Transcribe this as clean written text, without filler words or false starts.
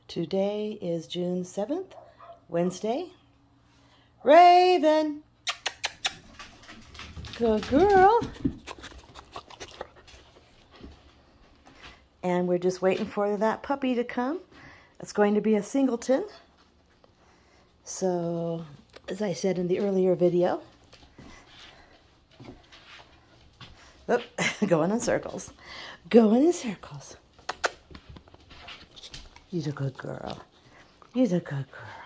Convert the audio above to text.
Today is June 7th, Wednesday. Raven! Good girl. And we're just waiting for that puppy to come. It's going to be a singleton. So, as I said in the earlier video, going in circles. Going in circles. You're a good girl. You're a good girl.